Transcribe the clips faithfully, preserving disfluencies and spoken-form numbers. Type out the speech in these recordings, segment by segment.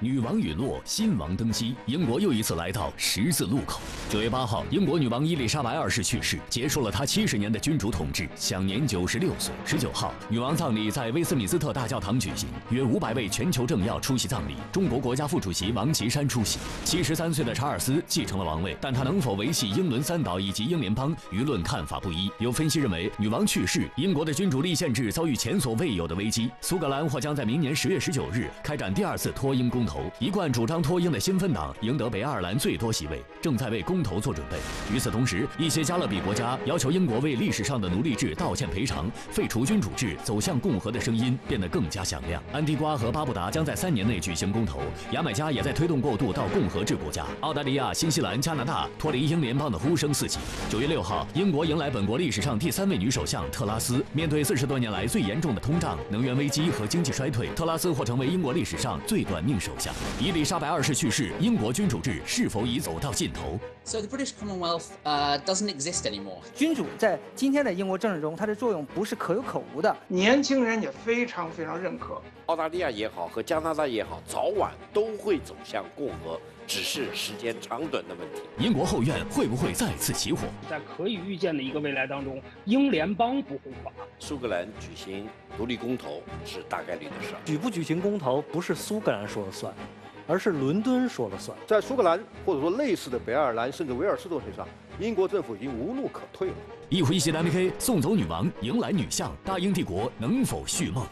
女王陨落，新王登基，英国又一次来到十字路口。九月八号，英国女王伊丽莎白二世去世，结束了她七十年的君主统治，享年九十六岁。十九号，女王葬礼在威斯敏斯特大教堂举行，约五百位全球政要出席葬礼，中国国家副主席王岐山出席。七十三岁的查尔斯继承了王位，但他能否维系英伦三岛以及英联邦，舆论看法不一。有分析认为，女王去世，英国的君主立宪制遭遇前所未有的危机。苏格兰或将在明年十月十九日开展第二次脱英公投。一贯主张脱英的新芬党赢得北爱尔兰最多席位，正在为公投做准备。与此同时，一些加勒比国家要求英国为历史上的奴隶制道歉赔偿，废除君主制，走向共和的声音变得更加响亮。安提瓜和巴布达将在三年内举行公投，牙买加也在推动过渡到共和制国家。澳大利亚、新西兰、加拿大脱离英联邦的呼声四起。九月六号，英国迎来本国历史上第三位女首相特拉斯。面对四十多年来最严重的通胀、能源危机和经济衰退，特拉斯或成为英国历史上最短命首相。伊丽莎白二世去世，英国君主制是否已走到尽头 ？So the British Commonwealth uh, doesn't exist anymore. 君主在今天的英国政治中，它的作用不是可有可无的。 年轻人也非常非常认可。 澳大利亚也好，和加拿大也好，早晚都会走向共和，只是时间长短的问题。 英国后院会不会再次起火？ 在可以预见的一个未来当中，英联邦不会垮。 苏格兰举行独立公投是大概率的事儿。 举不举行公投不是苏格兰说了算，而是伦敦说了算。 在苏格兰或者说类似的北爱尔兰甚至威尔士问题上，英国政府已经无路可退了。 一回一系的 M K 送走女王，迎来女相，大英帝国能否续梦？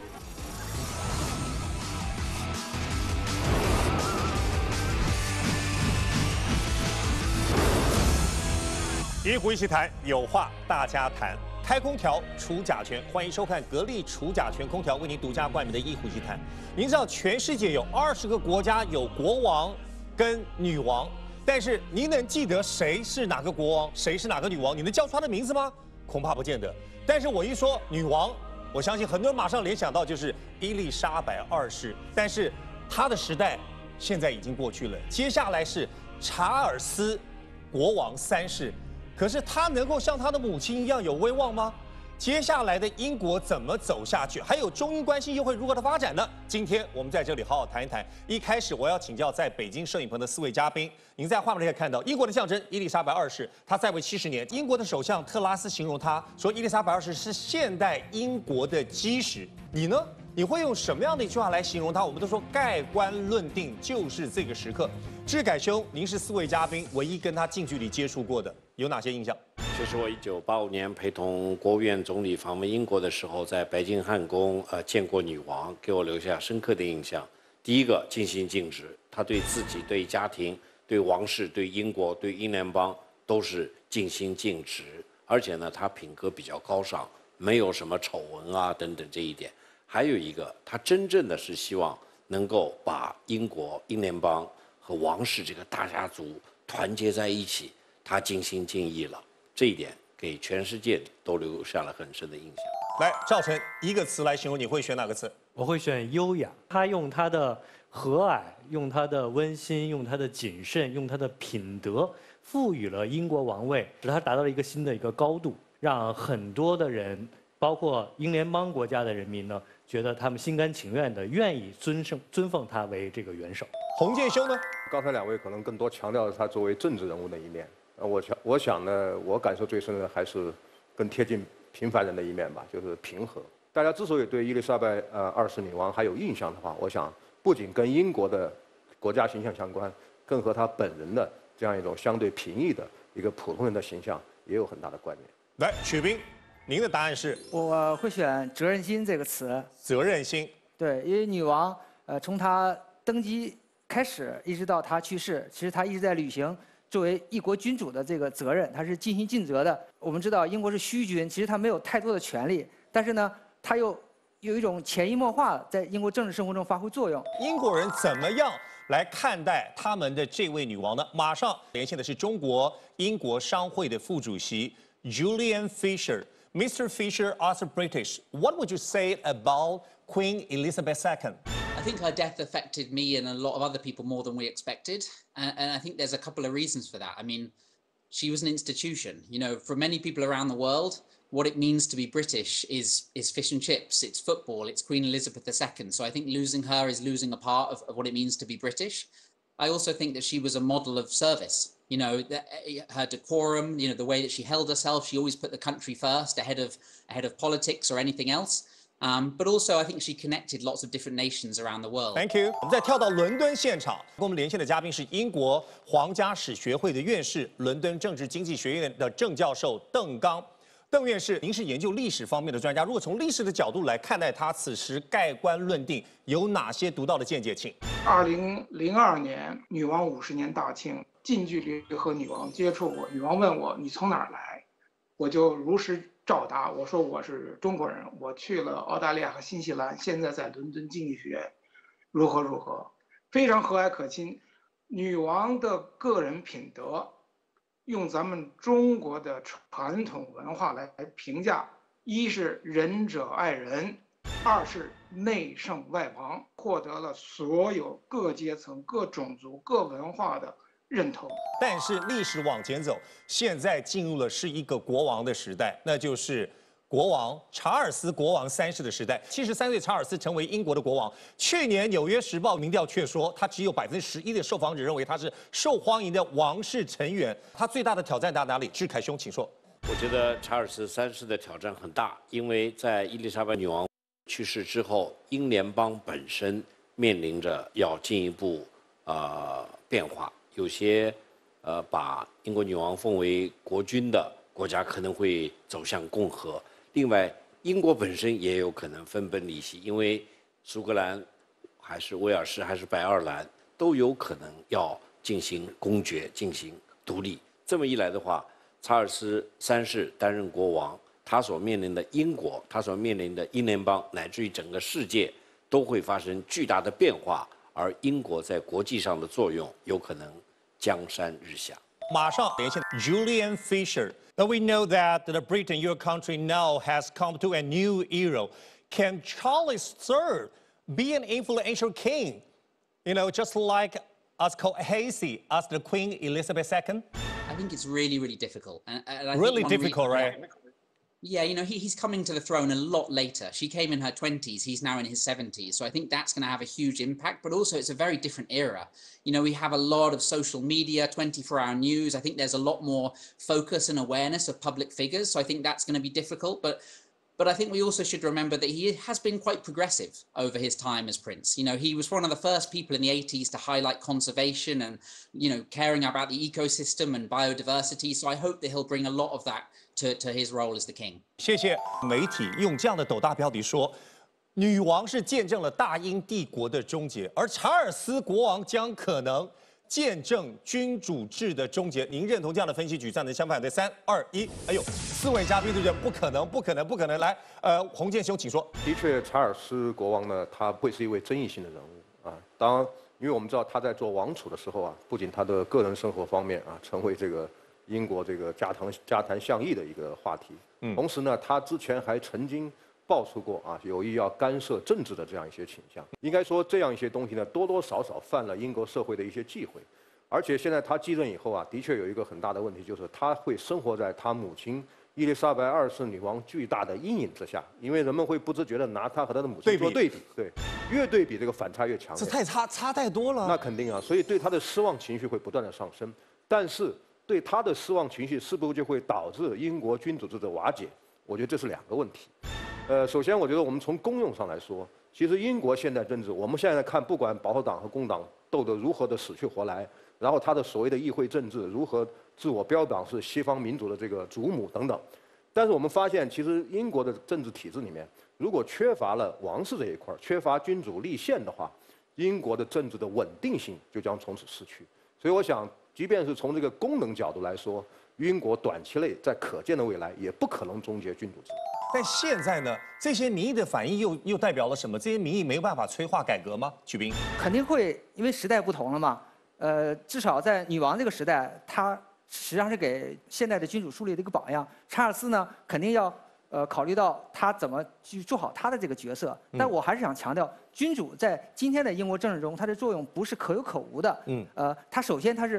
一壶一起谈，有话大家谈。开空调除甲醛，欢迎收看格力除甲醛空调为您独家冠名的一壶一起谈。您知道全世界有二十个国家有国王跟女王，但是您能记得谁是哪个国王，谁是哪个女王？你能叫出她的名字吗？恐怕不见得。但是我一说女王，我相信很多人马上联想到就是伊丽莎白二世，但是她的时代现在已经过去了。接下来是查尔斯国王三世。可是他能够像他的母亲一样有威望吗？接下来的英国怎么走下去？还有中英关系又会如何的发展呢？今天我们在这里好好谈一谈。一开始我要请教在北京摄影棚的四位嘉宾。您在画面里可以看到，英国的象征伊丽莎白二世，她在位七十年。英国的首相特拉斯形容她说，伊丽莎白二世是现代英国的基石。你呢？你会用什么样的一句话来形容她？我们都说盖棺论定就是这个时刻。志凯兄，您是四位嘉宾唯一跟他近距离接触过的，有哪些印象？ 这是我一九八五年陪同国务院总理访问英国的时候，在白金汉宫呃见过女王，给我留下深刻的印象。第一个，尽心尽职，她对自己、对家庭、对王室、对英国、对英联邦都是尽心尽职，而且呢，她品格比较高尚，没有什么丑闻啊等等这一点。还有一个，她真正的是希望能够把英国、英联邦和王室这个大家族团结在一起，她尽心尽意了。这一点给全世界都留下了很深的印象。 来，赵晨，一个词来形容，你会选哪个词？ 我会选优雅。他用他的和蔼，用他的温馨，用他的谨慎，用他的品德，赋予了英国王位，使他达到了一个新的一个高度，让很多的人，包括英联邦国家的人民呢，觉得他们心甘情愿的愿意尊称尊奉他为这个元首。 洪建修呢？ 刚才两位可能更多强调了他作为政治人物的一面。呃，我想，我想呢，我感受最深的还是更贴近平凡人的一面吧，就是平和。大家之所以对伊丽莎白呃二世女王还有印象的话，我想不仅跟英国的国家形象相关，更和她本人的这样一种相对平易的一个普通人的形象也有很大的关联。 来，曲斌，您的答案是？ 我会选责任心这个词。 责任心。 对，因为女王呃从她登基开始一直到她去世，其实她一直在履行作为一国君主的这个责任，她是尽心尽责的。我们知道英国是虚君，其实她没有太多的权利，但是呢，她又有一种潜移默化在英国政治生活中发挥作用。 英国人怎么样来看待他们的这位女王呢？马上连线的是中国英国商会的副主席 Julian Fisher。Mister Fisher, as a British, what would you say about Queen Elizabeth the Second? I think her death affected me and a lot of other people more than we expected. And, and I think there's a couple of reasons for that. I mean, she was an institution. You know, for many people around the world, what it means to be British is is fish and chips, it's football, it's Queen Elizabeth the Second. So I think losing her is losing a part of, of what it means to be British. I also think that she was a model of service. You know, the, her decorum, you know, the way that she held herself, she always put the country first ahead of ahead of politics or anything else. Um, but also, I think she connected lots of different nations around the world. Thank you。我们再跳到伦敦现场，跟我们连线的嘉宾是英国皇家史学会的院士、伦敦政治经济学院的正教授邓刚。邓院士，您是研究历史方面的专家，如果从历史的角度来看待他此时盖棺论定，有哪些独到的见解？请。 二零零二年女王五十年大庆，近距离和女王接触过。女王问我你从哪儿来，我就如实照答，我说我是中国人，我去了澳大利亚和新西兰，现在在伦敦经济学院，如何如何，非常和蔼可亲。女王的个人品德，用咱们中国的传统文化来评价，一是仁者爱人，二是内圣外王，获得了所有各阶层、各种族、各文化的认同。 但是历史往前走，现在进入了是一个国王的时代，那就是国王查尔斯国王三世的时代。七十三岁查尔斯成为英国的国王。去年《纽约时报》民调却说，他只有百分之十一的受访者认为他是受欢迎的王室成员。他最大的挑战在哪里？志凯兄，请说。 我觉得查尔斯三世的挑战很大，因为在伊丽莎白女王去世之后，英联邦本身面临着要进一步呃变化，有些呃把英国女王奉为国君的国家可能会走向共和。另外，英国本身也有可能分崩离析，因为苏格兰还是威尔士还是北爱尔兰都有可能要进行公决、进行独立。这么一来的话，查尔斯三世担任国王，他所面临的英国，他所面临的英联邦，乃至于整个世界，都会发生巨大的变化，而英国在国际上的作用有可能江山日下。 马上连线 Julian Fisher. Now we know that the Britain, your country, now has come to a new era. Can Charles the Third be an influential king? You know, just like as cohesive as the Queen Elizabeth the Second? I think it's really, really difficult. And, and I Really think one difficult, re- right? Yeah, you know, he, he's coming to the throne a lot later. She came in her twenties, he's now in his seventies. So I think that's going to have a huge impact, but also it's a very different era. You know, we have a lot of social media, twenty-four hour news. I think there's a lot more focus and awareness of public figures. So I think that's going to be difficult. But But I think we also should remember that he has been quite progressive over his time as prince. You know, he was one of the first people in the eighties to highlight conservation and, you know, caring about the ecosystem and biodiversity. So I hope that he'll bring a lot of that to, to his role as the king. 谢谢媒体用这样的斗大标题说，女王是见证了大英帝国的终结，而查尔斯国王将可能见证君主制的终结。您认同这样的分析？举赞成相反对，三二一。哎呦，四位嘉宾对不对？不可能，不可能，不可能！来，呃，洪建兄，请说。 的确，查尔斯国王呢，他会是一位争议性的人物啊。当然，因为我们知道他在做王储的时候啊，不仅他的个人生活方面啊，成为这个英国这个家谈家谈巷议的一个话题。嗯。同时呢，他之前还曾经爆出过啊，有意要干涉政治的这样一些倾向。应该说，这样一些东西呢，多多少少犯了英国社会的一些忌讳。而且现在他继任以后啊，的确有一个很大的问题，就是他会生活在他母亲伊丽莎白二世女王巨大的阴影之下，因为人们会不自觉地拿他和他的母亲做对比，对，越对比这个反差越强烈。 这太差差太多了。 那肯定啊，所以对他的失望情绪会不断的上升。但是对他的失望情绪是不是就会导致英国君主制的瓦解？我觉得这是两个问题。呃，首先我觉得我们从功用上来说，其实英国现代政治，我们现在看，不管保守党和工党斗得如何的死去活来。然后他的所谓的议会政治如何自我标榜是西方民主的这个祖母等等，但是我们发现，其实英国的政治体制里面，如果缺乏了王室这一块，缺乏君主立宪的话，英国的政治的稳定性就将从此失去。所以我想，即便是从这个功能角度来说，英国短期内在可见的未来也不可能终结君主制。 但现在呢，这些民意的反应又又代表了什么？这些民意没有办法催化改革吗？曲斌， 肯定会，因为时代不同了嘛。呃，至少在女王这个时代，她实际上是给现代的君主树立了一个榜样。查尔斯呢，肯定要呃考虑到他怎么去做好他的这个角色。但我还是想强调，君主在今天的英国政治中，它的作用不是可有可无的。嗯。呃，他首先他是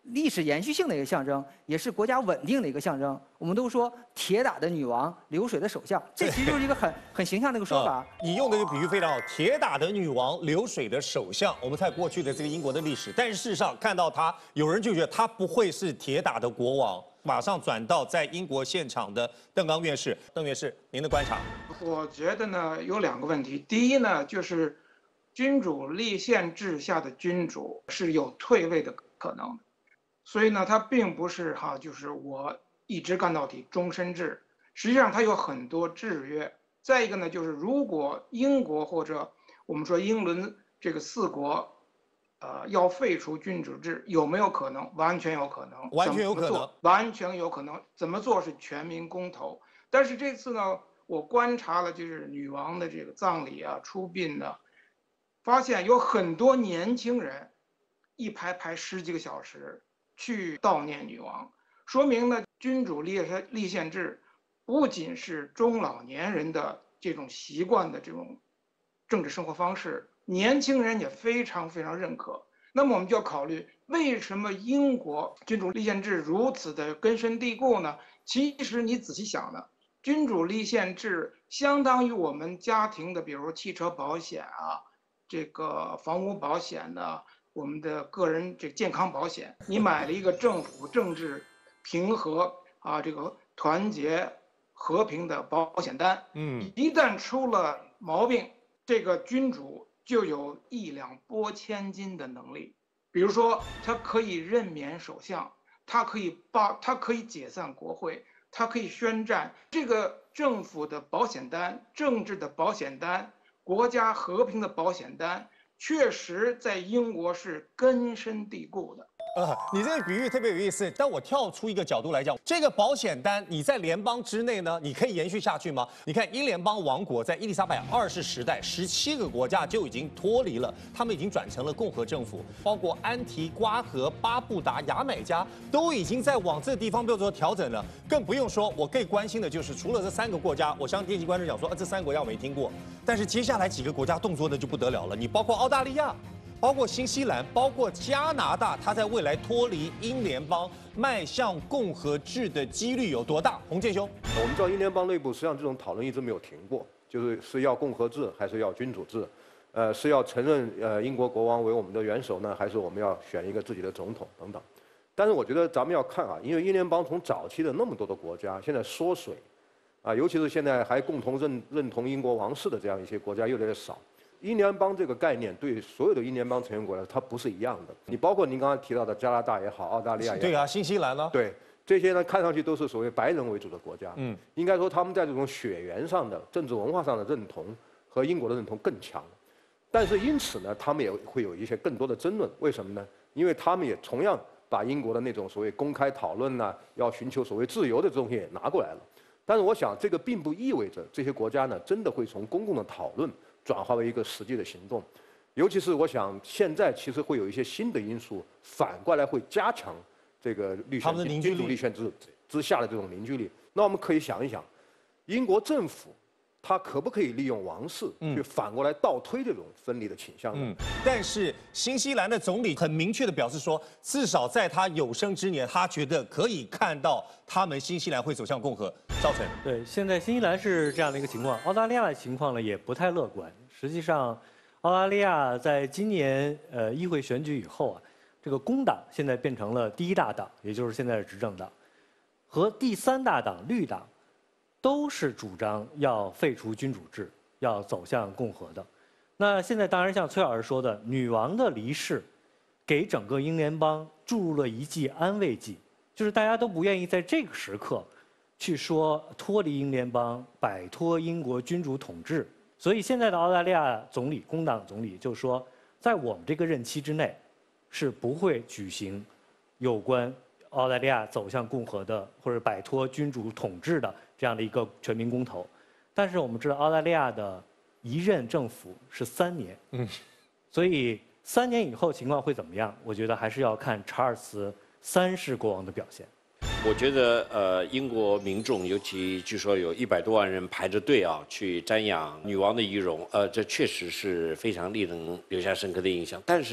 历史延续性的一个象征，也是国家稳定的一个象征。我们都说铁打的女王，流水的首相，这其实就是一个很很形象的一个说法。 呃、你用的这个比喻非常好，铁打的女王，流水的首相。我们在过去的这个英国的历史，但是事实上看到他，有人就觉得他不会是铁打的国王。马上转到在英国现场的邓刚院士，邓院士，您的观察？ 我觉得呢有两个问题，第一呢就是君主立宪制下的君主是有退位的可能的。所以呢，它并不是哈，就是我一直干到底，终身制。实际上，它有很多制约。再一个呢，就是如果英国或者我们说英伦这个四国，呃，要废除君主制，有没有可能？完全有可能， 完全有可能， 完全有可能。怎么做是全民公投。但是这次呢，我观察了就是女王的这个葬礼啊、出殡呢，发现有很多年轻人，一排排十几个小时。去悼念女王，说明呢，君主立立宪制不仅是中老年人的这种习惯的这种政治生活方式，年轻人也非常非常认可。那么我们就要考虑，为什么英国君主立宪制如此的根深蒂固呢？其实你仔细想呢，君主立宪制相当于我们家庭的，比如汽车保险啊，这个房屋保险呢。我们的个人这健康保险，你买了一个政府政治平和啊，这个团结和平的保险单，嗯，一旦出了毛病，这个君主就有一两拨千斤的能力。比如说，他可以任免首相，他可以罢，他可以解散国会，他可以宣战。这个政府的保险单、政治的保险单、国家和平的保险单。确实，在英国是根深蒂固的。 呃，你这个比喻特别有意思，但我跳出一个角度来讲，这个保险单你在联邦之内呢，你可以延续下去吗？你看英联邦王国在伊丽莎白二世时代，十七个国家就已经脱离了，他们已经转成了共和政府，包括安提瓜和巴布达、牙买加都已经在往这个地方做做调整了。更不用说，我最关心的就是除了这三个国家，我相信电视观众讲说，啊，这三个国家我没听过，但是接下来几个国家动作呢就不得了了，你包括澳大利亚。包括新西兰，包括加拿大，它在未来脱离英联邦、迈向共和制的几率有多大？洪建兄， 我们知道英联邦内部实际上这种讨论一直没有停过，就是是要共和制还是要君主制，呃，是要承认呃英国国王为我们的元首呢，还是我们要选一个自己的总统等等。但是我觉得咱们要看啊，因为英联邦从早期的那么多的国家，现在缩水，啊，尤其是现在还共同认认同英国王室的这样一些国家越来越少。英联邦这个概念对所有的英联邦成员国来说，它不是一样的。你包括您刚才提到的加拿大也好，澳大利亚也好， 对啊，新西兰呢？ 对，这些呢看上去都是所谓白人为主的国家。嗯，应该说他们在这种血缘上的、政治文化上的认同和英国的认同更强。但是因此呢，他们也会有一些更多的争论。为什么呢？因为他们也同样把英国的那种所谓公开讨论呐、要寻求所谓自由的这种东西也拿过来了。但是我想，这个并不意味着这些国家呢真的会从公共的讨论转化为一个实际的行动，尤其是我想现在其实会有一些新的因素反过来会加强这个立宪君主立宪制之下的这种凝聚力。那我们可以想一想，英国政府它可不可以利用王室去反过来倒推这种分离的倾向呢？ 嗯，但是新西兰的总理很明确的表示说，至少在他有生之年，他觉得可以看到他们新西兰会走向共和。赵晨， 对，现在新西兰是这样的一个情况，澳大利亚的情况呢也不太乐观。实际上，澳大利亚在今年呃议会选举以后啊，这个工党现在变成了第一大党，也就是现在的执政党，和第三大党绿党都是主张要废除君主制，要走向共和的。那现在当然像崔老师说的，女王的离世，给整个英联邦注入了一剂安慰剂，就是大家都不愿意在这个时刻去说脱离英联邦、摆脱英国君主统治。所以现在的澳大利亚总理，工党总理就说，在我们这个任期之内，是不会举行有关澳大利亚走向共和的或者摆脱君主统治的这样的一个全民公投。但是我们知道，澳大利亚的一任政府是三年，嗯，所以三年以后情况会怎么样？我觉得还是要看查尔斯三世国王的表现。 我觉得，呃，英国民众，尤其据说有一百多万人排着队啊，去瞻仰女王的遗容，呃，这确实是非常令人留下深刻的印象。但是，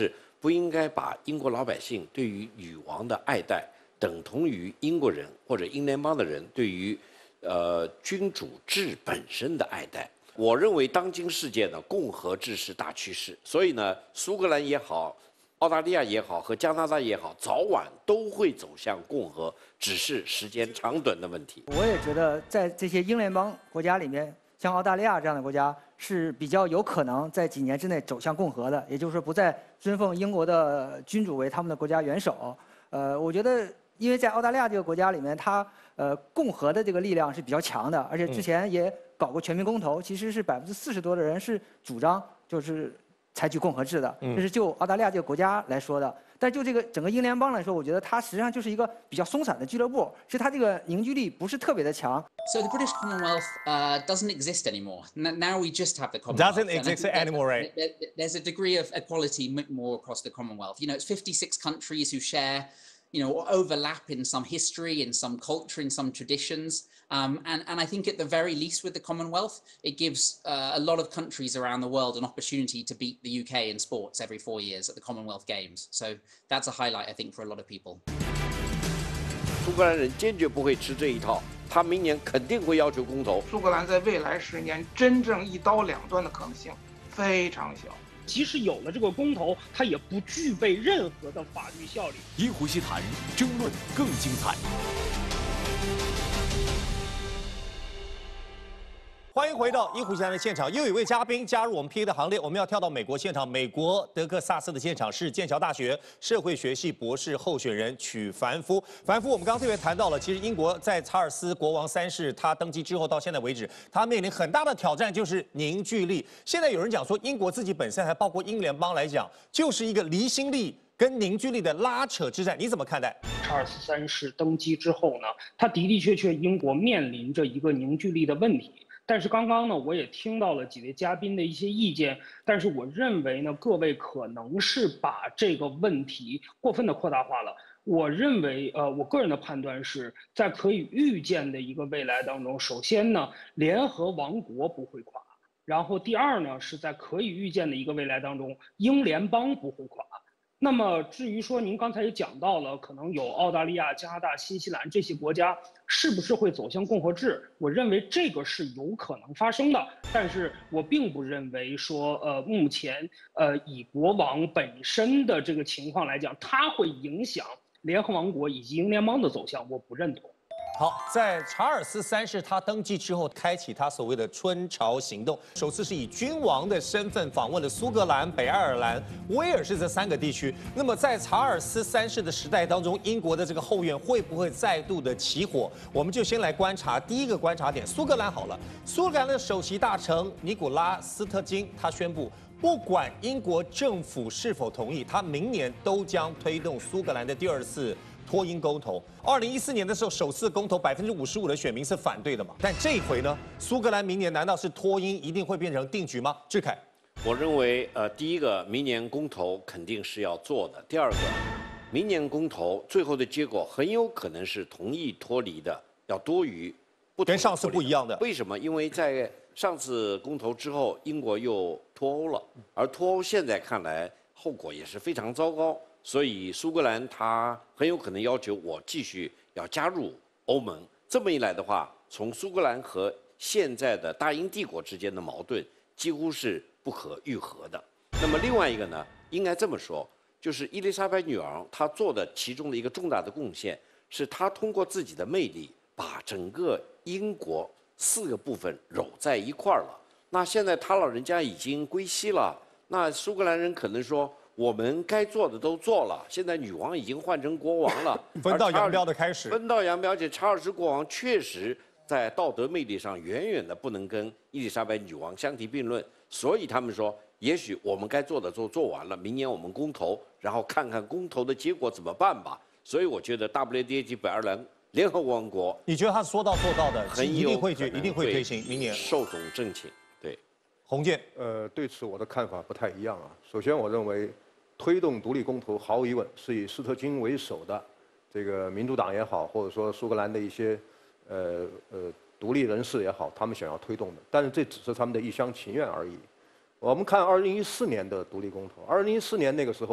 不应该把英国老百姓对于女王的爱戴等同于英国人或者英联邦的人对于呃君主制本身的爱戴。我认为当今世界呢，共和制是大趋势，所以呢，苏格兰也好，澳大利亚也好，和加拿大也好，早晚都会走向共和，只是时间长短的问题。 我也觉得，在这些英联邦国家里面，像澳大利亚这样的国家是比较有可能在几年之内走向共和的，也就是说，不再尊奉英国的君主为他们的国家元首。呃，我觉得，因为在澳大利亚这个国家里面，它呃共和的这个力量是比较强的，而且之前也搞过全民公投，其实是百分之四十多的人是主张就是采取共和制的，这是就澳大利亚这个国家来说的。但就这个整个英联邦来说，我觉得它实际上就是一个比较松散的俱乐部，其实它这个凝聚力不是特别的强。 So the British Commonwealth uh, doesn't exist anymore. Now we just have the Commonwealth. Doesn't exist anymore, right? There's a degree of equality more across the Commonwealth. You know, it's fifty-six countries who share, you know, or overlap in some history, in some culture, in some traditions. Um, and, and I think at the very least with the Commonwealth, it gives uh, a lot of countries around the world an opportunity to beat the U K in sports every four years at the Commonwealth Games. So that's a highlight, I think, for a lot of people. 苏格兰人坚决不会吃这一套，他明年肯定会要求公投。 苏格兰在未来十年真正一刀两断的可能性非常小。 即使有了这个公投，它也不具备任何的法律效力。 一呼吸谈，争论更精彩。 欢迎回到一呼吸谈的现场，又有一位嘉宾加入我们 P A 的行列。我们要跳到美国现场，美国德克萨斯的现场是剑桥大学社会学系博士候选人曲凡夫。凡夫，我们刚刚特别谈到了，其实英国在查尔斯国王三世他登基之后到现在为止，他面临很大的挑战就是凝聚力。现在有人讲说，英国自己本身还包括英联邦来讲，就是一个离心力跟凝聚力的拉扯之战，你怎么看待？ 查尔斯三世登基之后呢，他的的确确英国面临着一个凝聚力的问题。但是刚刚呢，我也听到了几位嘉宾的一些意见，但是我认为呢，各位可能是把这个问题过分的扩大化了。我认为，呃，我个人的判断是在可以预见的一个未来当中，首先呢，联合王国不会垮，然后第二呢，是在可以预见的一个未来当中，英联邦不会垮。那么至于说您刚才也讲到了，可能有澳大利亚、加拿大、新西兰这些国家是不是会走向共和制？我认为这个是有可能发生的，但是我并不认为说，呃，目前呃以国王本身的这个情况来讲，它会影响联合王国以及英联邦的走向，我不认同。 好，在查尔斯三世他登基之后，开启他所谓的春潮行动，首次是以君王的身份访问了苏格兰、北爱尔兰、威尔士这三个地区。那么在查尔斯三世的时代当中，英国的这个后院会不会再度的起火？我们就先来观察第一个观察点，苏格兰好了，苏格兰的首席大臣尼古拉斯特金他宣布，不管英国政府是否同意，他明年都将推动苏格兰的第二次脱英公投。二零一四年的时候，首次公投百分之五十五的选民是反对的嘛？但这一回呢，苏格兰明年难道是脱英一定会变成定局吗？志凯， 我认为，呃，第一个，明年公投肯定是要做的；第二个，明年公投最后的结果很有可能是同意脱离的要多于不同意脱离的。 跟上次不一样的。 为什么？因为在上次公投之后，英国又脱欧了，而脱欧现在看来后果也是非常糟糕。所以苏格兰他很有可能要求我继续要加入欧盟。这么一来的话，从苏格兰和现在的大英帝国之间的矛盾几乎是不可愈合的。那么另外一个呢，应该这么说，就是伊丽莎白女王她做的其中的一个重大的贡献，是她通过自己的魅力，把整个英国四个部分揉在一块儿了。那现在她老人家已经归西了，那苏格兰人可能说，我们该做的都做了，现在女王已经换成国王了， 分道扬镳的开始。 分道扬镳，而且查尔斯国王确实在道德魅力上远远的不能跟伊丽莎白女王相提并论，所以他们说，也许我们该做的都做完了，明年我们公投，然后看看公投的结果怎么办吧。所以我觉得 W D A 及北爱尔兰联合王国， 你觉得他说到做到的， 很一定会去，一定会推行明年寿终正寝。对， 洪建， 呃，对此我的看法不太一样啊。首先，我认为推动独立公投毫无疑问是以斯特金为首的这个民主党也好，或者说苏格兰的一些呃呃独立人士也好，他们想要推动的。但是这只是他们的一厢情愿而已。我们看二零一四年的独立公投，二零一四年那个时候，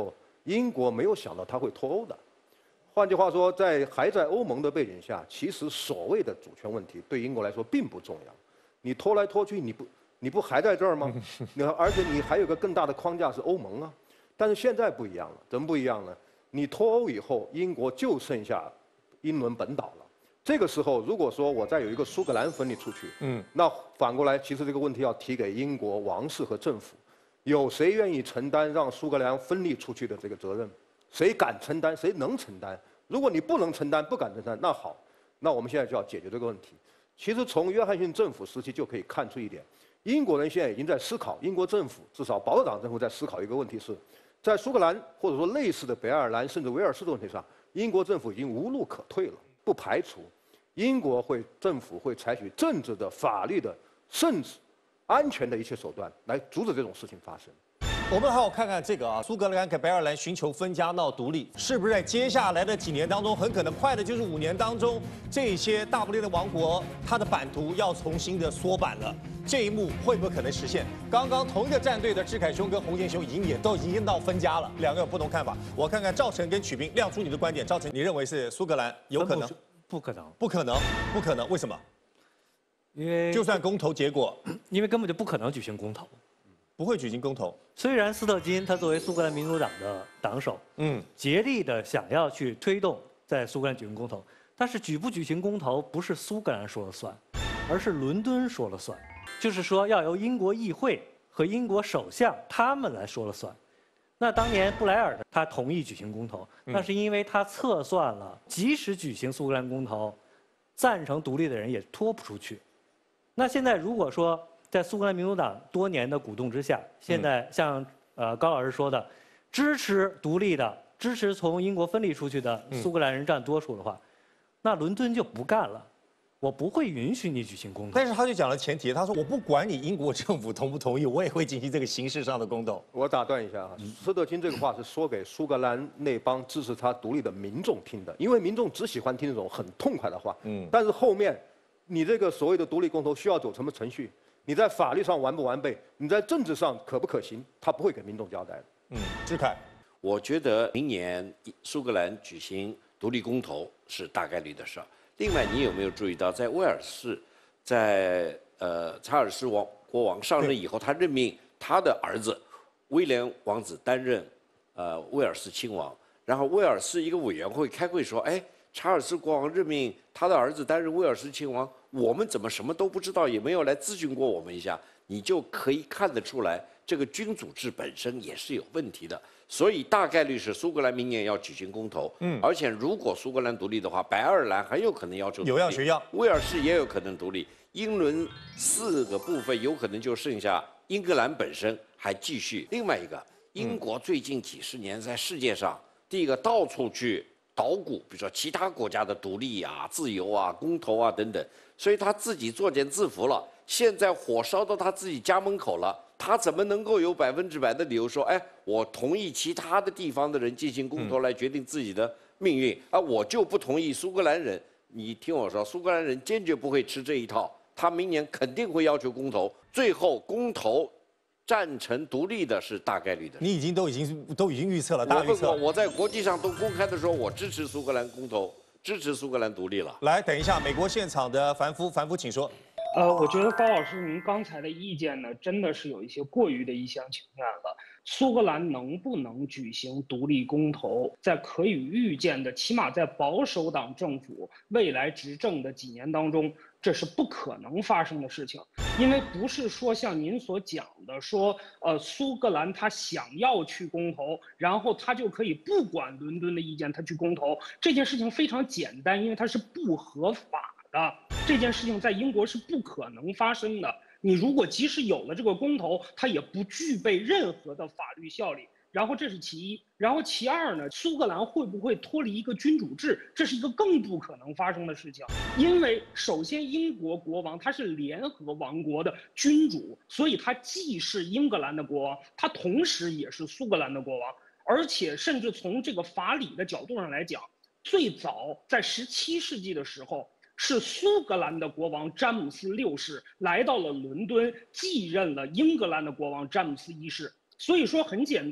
英国没有想到它会脱欧的。换句话说，在还在欧盟的背景下，其实所谓的主权问题对英国来说并不重要。你拖来拖去，你不你不还在这儿吗？你而且你还有个更大的框架是欧盟啊。但是现在不一样了，怎么不一样呢？你脱欧以后，英国就剩下英伦本岛了。这个时候，如果说我再有一个苏格兰分离出去，嗯，那反过来，其实这个问题要提给英国王室和政府，有谁愿意承担让苏格兰分离出去的这个责任？谁敢承担？谁能承担？如果你不能承担，不敢承担，那好，那我们现在就要解决这个问题。其实从约翰逊政府时期就可以看出一点，英国人现在已经在思考，英国政府至少保守党政府在思考一个问题是，在苏格兰或者说类似的北爱尔兰甚至威尔士的问题上，英国政府已经无路可退了。不排除英国会政府会采取政治的、法律的，甚至安全的一切手段来阻止这种事情发生。 我们还要看看这个啊，苏格兰跟北爱尔兰寻求分家闹独立，是不是在接下来的几年当中，很可能快的就是五年当中，这些大不列颠王国它的版图要重新的缩版了。这一幕会不会可能实现？刚刚同一个战队的志凯兄跟洪建兄已经也都已经到分家了，两个有不同看法。我看看赵晨跟曲斌亮出你的观点。赵晨，你认为是苏格兰有可能？ 不可能， 不可能，不可能，为什么？ 因为就算公投结果， 因为根本就不可能举行公投。 不会举行公投。 虽然斯特金他作为苏格兰民主党的党首，嗯，竭力的想要去推动在苏格兰举行公投，但是举不举行公投不是苏格兰说了算，而是伦敦说了算，就是说要由英国议会和英国首相他们来说了算。那当年布莱尔他同意举行公投，那是因为他测算了，即使举行苏格兰公投，赞成独立的人也拖不出去。那现在如果说在苏格兰民主党多年的鼓动之下，现在像呃高老师说的，支持独立的、支持从英国分离出去的苏格兰人占多数的话，那伦敦就不干了，我不会允许你举行公投。 但是他就讲了前提，他说我不管你英国政府同不同意，我也会进行这个形式上的公投。 我打断一下啊，斯特金这个话是说给苏格兰那帮支持他独立的民众听的，因为民众只喜欢听这种很痛快的话。嗯。但是后面，你这个所谓的独立公投需要走什么程序？你在法律上完不完备？你在政治上可不可行？他不会给民众交代的。 嗯，志凯， 我觉得明年苏格兰举行独立公投是大概率的事儿。另外，你有没有注意到，在威尔士，在呃查尔斯王国王上任以后，他任命他的儿子威廉王子担任呃威尔士亲王，然后威尔士一个委员会开会说，哎，查尔斯国王任命他的儿子担任威尔士亲王。我们怎么什么都不知道，也没有来咨询过我们一下，你就可以看得出来，这个君主制本身也是有问题的。所以大概率是苏格兰明年要举行公投，嗯，而且如果苏格兰独立的话，北爱尔兰很有可能要求独立， 有样学样， 威尔士也有可能独立，英伦四个部分有可能就剩下英格兰本身还继续。另外一个，英国最近几十年在世界上，第一个到处去捣鼓，比如说其他国家的独立啊、自由啊、公投啊等等。所以他自己作茧自缚了，现在火烧到他自己家门口了，他怎么能够有百分之百的理由说，哎，我同意其他的地方的人进行公投来决定自己的命运，啊，我就不同意苏格兰人？你听我说，苏格兰人坚决不会吃这一套，他明年肯定会要求公投，最后公投赞成独立的是大概率的。 你已经都已经都已经预测了，大预测。 我我在国际上都公开的说，我支持苏格兰公投。支持苏格兰独立了。 来，等一下，美国现场的凡夫，凡夫请说。 呃，我觉得高老师您刚才的意见呢，真的是有一些过于的一厢情愿了。苏格兰能不能举行独立公投，在可以预见的，起码在保守党政府未来执政的几年当中，这是不可能发生的事情。因为不是说像您所讲的说，呃，苏格兰他想要去公投，然后他就可以不管伦敦的意见，他去公投。这件事情非常简单，因为它是不合法的。这件事情在英国是不可能发生的。你如果即使有了这个公投，它也不具备任何的法律效力。然后这是其一，然后其二呢，苏格兰会不会脱离一个君主制，这是一个更不可能发生的事情。因为首先英国国王他是联合王国的君主，所以他既是英格兰的国王，他同时也是苏格兰的国王。而且甚至从这个法理的角度上来讲，最早在十七世纪的时候，是苏格兰的国王詹姆斯六世来到了伦敦，继任了英格兰的国王詹姆斯一世。所以说很简单，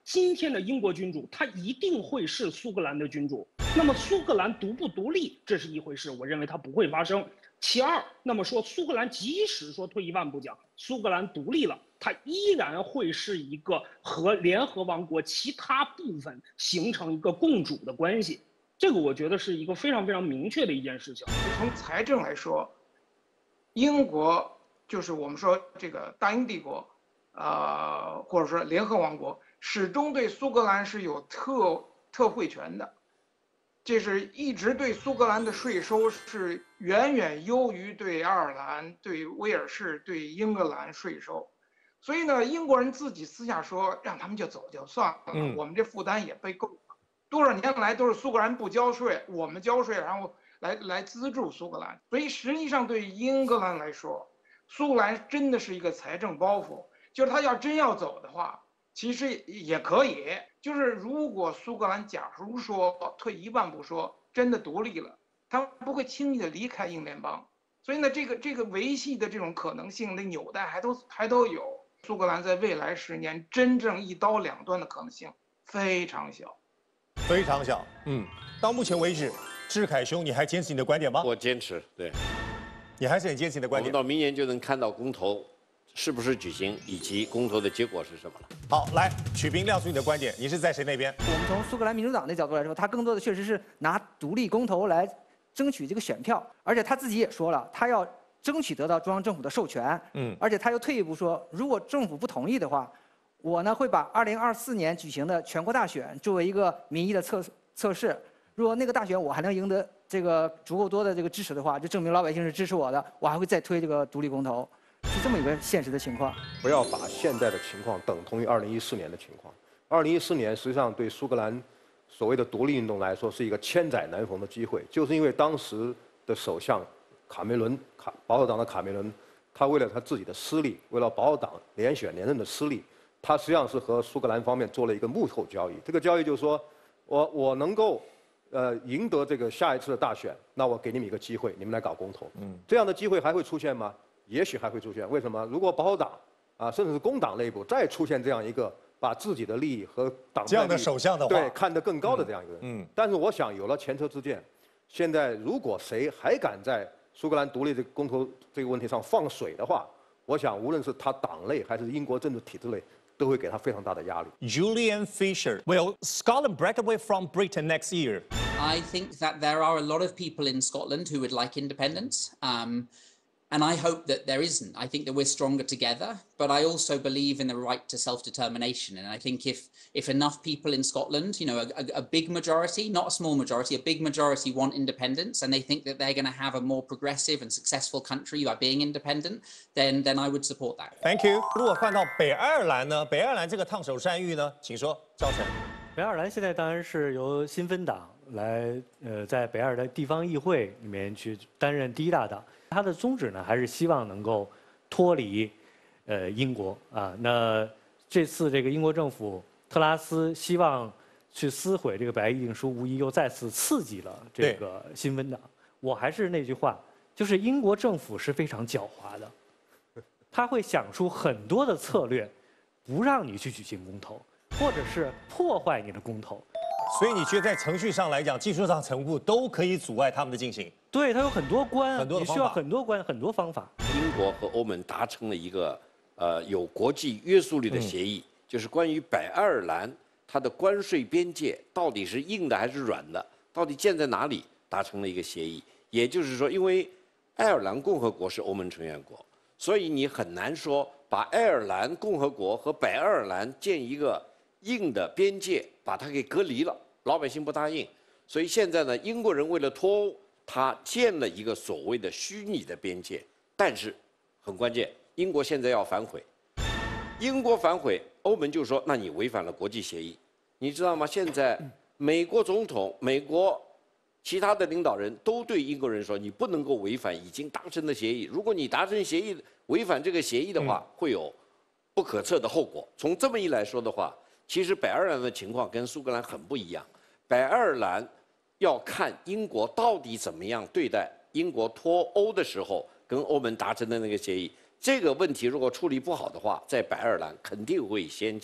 今天的英国君主他一定会是苏格兰的君主。那么苏格兰独不独立，这是一回事，我认为它不会发生。其二，那么说苏格兰即使说退一万步讲，苏格兰独立了，它依然会是一个和联合王国其他部分形成一个共主的关系。这个我觉得是一个非常非常明确的一件事情。 从财政来说，英国就是我们说这个大英帝国，呃，或者说联合王国，始终对苏格兰是有特特惠权的。这是一直对苏格兰的税收是远远优于对爱尔兰、对威尔士、对英格兰税收，所以呢，英国人自己私下说让他们就走就算了，嗯、我们这负担也被够了。多少年来都是苏格兰不交税，我们交税，然后来来资助苏格兰。所以实际上对英格兰来说，苏格兰真的是一个财政包袱，就是他要真要走的话。其实也可以，就是如果苏格兰假如说退一万步说真的独立了，他不会轻易的离开英联邦，所以呢，这个这个维系的这种可能性的纽带还都还都有。苏格兰在未来十年真正一刀两断的可能性非常小， 非常小。嗯，到目前为止，志凯兄，你还坚持你的观点吗？ 我坚持，对， 你还是很坚持你的观点。 我们到明年就能看到公投是不是举行，以及公投的结果是什么了。 好，来，曲斌亮出你的观点，你是在谁那边？ 我们从苏格兰民主党的角度来说，他更多的确实是拿独立公投来争取这个选票，而且他自己也说了，他要争取得到中央政府的授权。嗯，而且他又退一步说，如果政府不同意的话，我呢会把二零二四年举行的全国大选作为一个民意的测测试，如果那个大选我还能赢得这个足够多的这个支持的话，就证明老百姓是支持我的，我还会再推这个独立公投。是这么一个现实的情况。 不要把现在的情况等同于二零一四年的情况。二零一四年实际上对苏格兰所谓的独立运动来说是一个千载难逢的机会，就是因为当时的首相卡梅伦，卡保守党的卡梅伦，他为了他自己的私利，为了保守党连选连任的私利，他实际上是和苏格兰方面做了一个幕后交易。这个交易就是说，我我能够呃赢得这个下一次的大选，那我给你们一个机会，你们来搞公投。嗯，这样的机会还会出现吗？也许还会出现。为什么？如果保守党啊，甚至是工党内部再出现这样一个把自己的利益和党这样的首相的话， 对看得更高的这样一个人，嗯，但是我想有了前车之鉴，现在如果谁还敢在苏格兰独立这个公投这个问题上放水的话，我想无论是他党内还是英国政治体制内，都会给他非常大的压力。 Julian Fisher, will Scotland break away from Britain next year? I think that there are a lot of people in Scotland who would like independence. Um, And I hope that there isn't. I think that we're stronger together, but I also believe in the right to self-determination. And I think if if enough people in Scotland, you know, a, a big majority, not a small majority, a big majority want independence, and they think that they're going to have a more progressive and successful country by being independent, then then I would support that. Thank you. 如果换到北爱尔兰呢？北爱尔兰这个烫手山芋呢？请说，赵晨。 北爱尔兰现在当然是由新芬党来，呃，在北爱尔兰地方议会里面去担任第一大党。它的宗旨呢，还是希望能够脱离，呃，英国啊。那这次这个英国政府特拉斯希望去撕毁这个白议定书，无疑又再次刺激了这个新芬党。我还是那句话，就是英国政府是非常狡猾的，他会想出很多的策略，不让你去举行公投，或者是破坏你的公投。 所以你觉得在程序上来讲，技术上程度都可以阻碍他们的进行？ 对，它有很多关， 很多的你需要很多关，很多方法。 英国和欧盟达成了一个呃有国际约束力的协议，嗯、就是关于北爱尔兰它的关税边界到底是硬的还是软的，到底建在哪里，达成了一个协议。也就是说，因为爱尔兰共和国是欧盟成员国，所以你很难说把爱尔兰共和国和北爱尔兰建一个硬的边界，把它给隔离了。老百姓不答应，所以现在呢，英国人为了脱欧，他建了一个所谓的虚拟的边界。但是很关键，英国现在要反悔，英国反悔，欧盟就说那你违反了国际协议，你知道吗？现在美国总统、美国其他的领导人都对英国人说，你不能够违反已经达成的协议，如果你达成协议违反这个协议的话，会有不可测的后果。从这么一来说的话，其实北爱尔兰的情况跟苏格兰很不一样。北爱尔兰要看英国到底怎么样对待英国脱欧的时候跟欧盟达成的那个协议。这个问题如果处理不好的话，在北爱尔兰肯定会掀起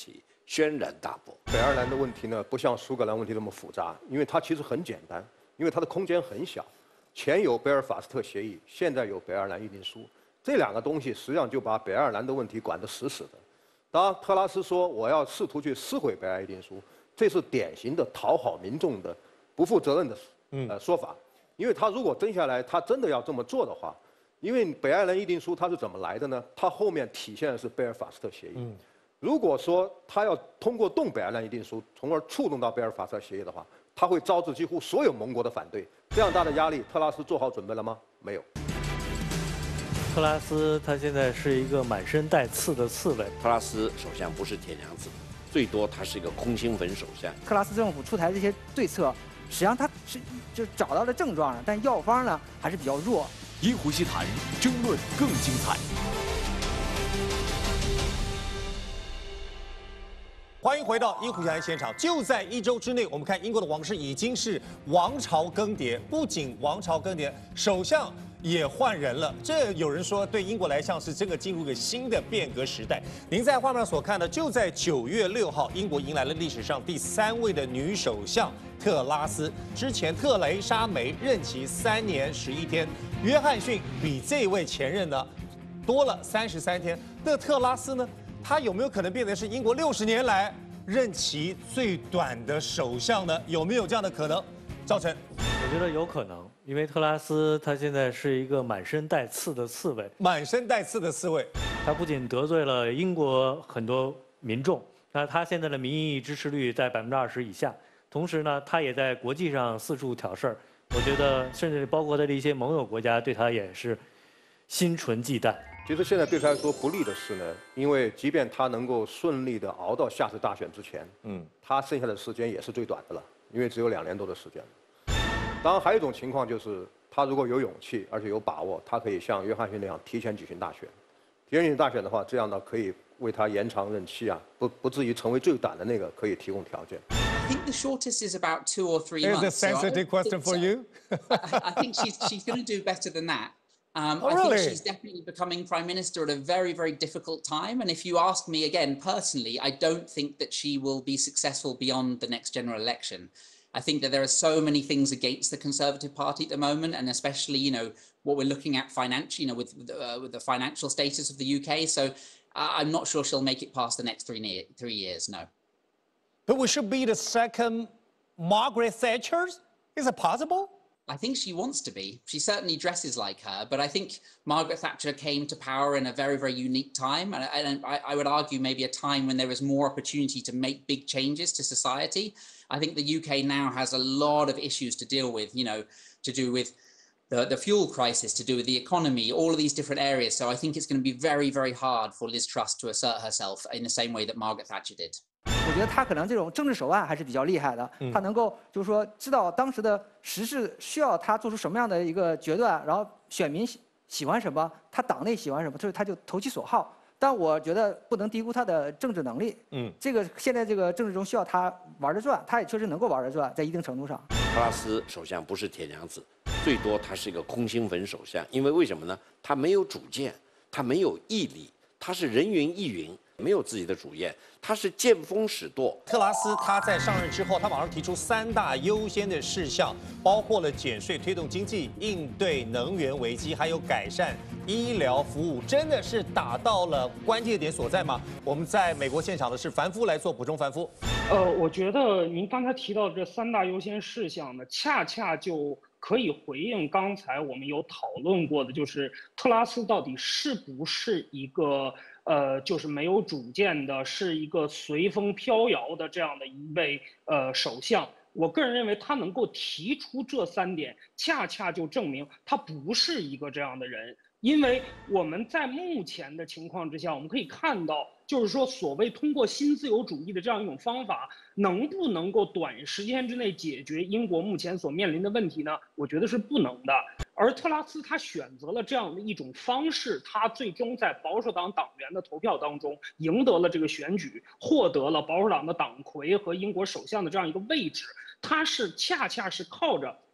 轩然大波。 北爱尔兰的问题呢，不像苏格兰问题那么复杂，因为它其实很简单，因为它的空间很小。前有贝尔法斯特协议，现在有北爱尔兰议定书，这两个东西实际上就把北爱尔兰的问题管得死死的。当特拉斯说我要试图去撕毁北爱议定书，这是典型的讨好民众的不负责任的呃说法，因为他如果真下来，他真的要这么做的话，因为北爱尔兰议定书它是怎么来的呢？它后面体现的是贝尔法斯特协议。嗯，如果说他要通过动北爱尔兰议定书，从而触动到贝尔法斯特协议的话，他会招致几乎所有盟国的反对。这样大的压力，特拉斯做好准备了吗？没有。 特拉斯他现在是一个满身带刺的刺猬。 特拉斯首相不是铁娘子，最多他是一个空心粉首相。 特拉斯政府出台这些对策，实际上他是就找到了症状了，但药方呢还是比较弱。 一呼吸谈，争论更精彩。 欢迎回到一呼吸谈现场。就在一周之内，我们看英国的王室已经是王朝更迭，不仅王朝更迭，首相也换人了。这有人说对英国来讲是真的进入一个新的变革时代。您在画面上所看的，就在九月六号，英国迎来了历史上第三位的女首相特拉斯。之前特蕾莎梅任期三年十一天，约翰逊比这位前任呢多了三十三天。那特拉斯呢？他有没有可能变成是英国六十年来任期最短的首相呢？有没有这样的可能？赵晨， 我觉得有可能，因为特拉斯他现在是一个满身带刺的刺猬， 满身带刺的刺猬， 他不仅得罪了英国很多民众，那他现在的民意支持率在百分之二十以下，同时呢，他也在国际上四处挑事儿。我觉得，甚至包括他的一些盟友国家对他也是心存忌惮。 其实现在对他来说不利的是呢，因为即便他能够顺利的熬到下次大选之前，嗯，他剩下的时间也是最短的了，因为只有两年多的时间。当然，还有一种情况就是，他如果有勇气而且有把握，他可以像约翰逊那样提前举行大选。提前举行大选的话，这样呢可以为他延长任期啊，不不至于成为最短的那个，可以提供条件。 I think the shortest is about two or three months. Here's a sensitive question for you. I, I think she's she's going to do better than that. Um, oh, I really? think she's definitely becoming prime minister at a very, very difficult time. And if you ask me again personally, I don't think that she will be successful beyond the next general election. I think that there are so many things against the Conservative Party at the moment, and especially, you know, what we're looking at financially, you know, with uh, with the financial status of the U K. So uh, I'm not sure she'll make it past the next three ne- three years. No. But we should be the second Margaret Thatcher. Is it possible? I think she wants to be. She certainly dresses like her, but I think Margaret Thatcher came to power in a very, very unique time. And, and I, I would argue maybe a time when there was more opportunity to make big changes to society. I think the U K now has a lot of issues to deal with, you know, to do with the, the fuel crisis, to do with the economy, all of these different areas. So I think it's going to be very, very hard for Liz Truss to assert herself in the same way that Margaret Thatcher did. 我觉得他可能这种政治手腕还是比较厉害的，他能够就是说知道当时的时事需要他做出什么样的一个决断，然后选民喜喜欢什么，他党内喜欢什么，所以他就投其所好。但我觉得不能低估他的政治能力。嗯，这个现在这个政治中需要他玩得转，他也确实能够玩得转，在一定程度上。 特拉斯首相不是铁娘子，最多他是一个空心粉首相，因为为什么呢？他没有主见，他没有毅力，他是人云亦云。没有自己的主见，他是见风使舵。 特拉斯他在上任之后，他马上提出三大优先的事项，包括了减税、推动经济、应对能源危机，还有改善医疗服务，真的是打到了关键点所在吗？我们在美国现场的是凡夫来做补充。凡夫， 呃，我觉得您刚才提到的这三大优先事项呢，恰恰就可以回应刚才我们有讨论过的，就是特拉斯到底是不是一个。呃，就是没有主见的，是一个随风飘摇的这样的一位呃首相。我个人认为，他能够提出这三点，恰恰就证明他不是一个这样的人。因为我们在目前的情况之下，我们可以看到，就是说，所谓通过新自由主义的这样一种方法，能不能够短时间之内解决英国目前所面临的问题呢？我觉得是不能的。而特拉斯他选择了这样的一种方式，他最终在保守党党员的投票当中赢得了这个选举，获得了保守党的党魁和英国首相的这样一个位置。他是恰恰是靠着